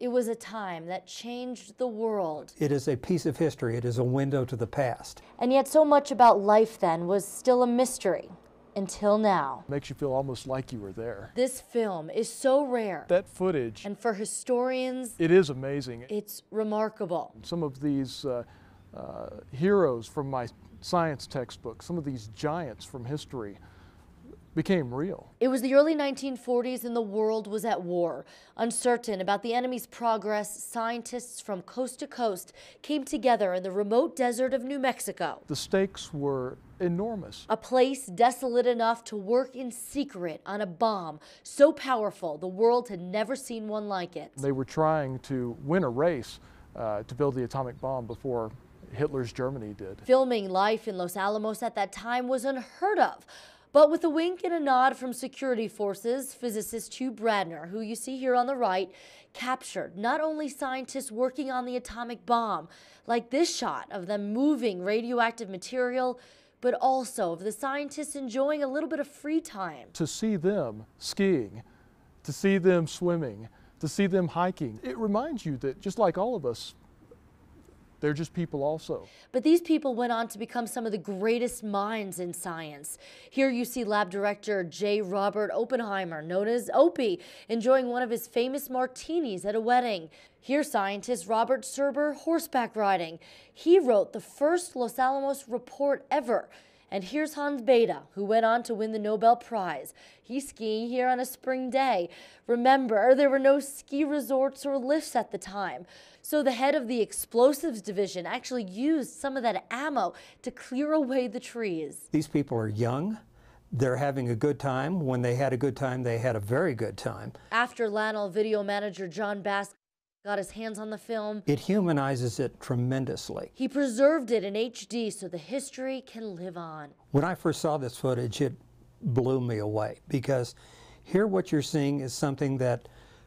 It was a time that changed the world. It is a piece of history. It is a window to the past. And yet so much about life then was still a mystery. Until now. Makes you feel almost like you were there. This film is so rare. That footage. And for historians, it is amazing. It's remarkable. Some of these heroes from my science textbook, some of these giants from history, became real. It was the early 1940s and the world was at war. Uncertain about the enemy's progress, scientists from coast to coast came together in the remote desert of New Mexico. The stakes were enormous. A place desolate enough to work in secret on a bomb so powerful the world had never seen one like it. They were trying to win a race to build the atomic bomb before Hitler's Germany did. Filming life in Los Alamos at that time was unheard of. But with a wink and a nod from security forces, physicist Hugh Bradner, who you see here on the right, captured not only scientists working on the atomic bomb, like this shot of them moving radioactive material, but also of the scientists enjoying a little bit of free time. To see them skiing, to see them swimming, to see them hiking, it reminds you that just like all of us, they're just people also. But these people went on to become some of the greatest minds in science. Here you see lab director J. Robert Oppenheimer, known as Opie, enjoying one of his famous martinis at a wedding. Here scientist Robert Serber horseback riding. He wrote the first Los Alamos report ever. And here's Hans Bethe, who went on to win the Nobel Prize. He's skiing here on a spring day. Remember, there were no ski resorts or lifts at the time. So the head of the explosives division actually used some of that ammo to clear away the trees. These people are young. They're having a good time. When they had a good time, they had a very good time. After Lanol video manager John Bass got his hands on the film, it humanizes it tremendously. He preserved it in HD so the history can live on. When I first saw this footage, it blew me away, because here what you're seeing is something that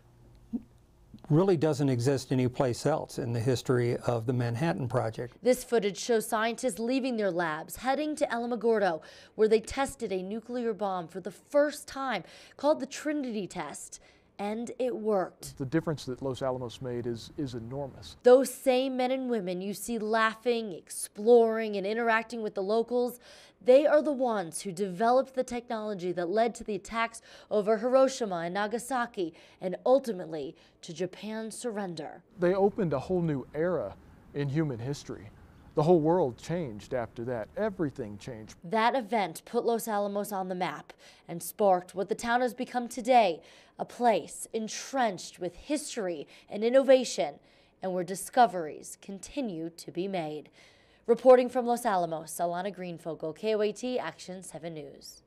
really doesn't exist anyplace else in the history of the Manhattan Project. This footage shows scientists leaving their labs, heading to Alamogordo, where they tested a nuclear bomb for the first time, called the Trinity test. And it worked. The difference that Los Alamos made is enormous. Those same men and women you see laughing, exploring, and interacting with the locals, they are the ones who developed the technology that led to the attacks over Hiroshima and Nagasaki, and ultimately to Japan's surrender. They opened a whole new era in human history. The whole world changed after that. Everything changed. That event put Los Alamos on the map and sparked what the town has become today, a place entrenched with history and innovation, and where discoveries continue to be made. Reporting from Los Alamos, Alana Greenfogle, KOAT Action 7 News.